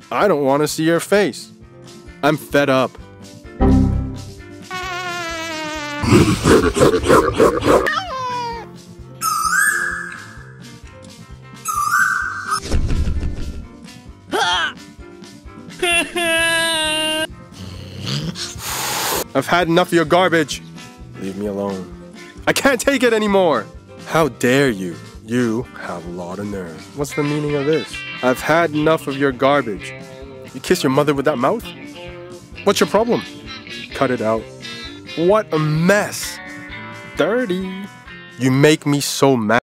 I don't want to see your face. I'm fed up. I've had enough of your garbage. Leave me alone. I can't take it anymore. How dare you? You have a lot of nerve. What's the meaning of this? I've had enough of your garbage. You kiss your mother with that mouth? What's your problem? Cut it out. What a mess. Dirty. You make me so mad.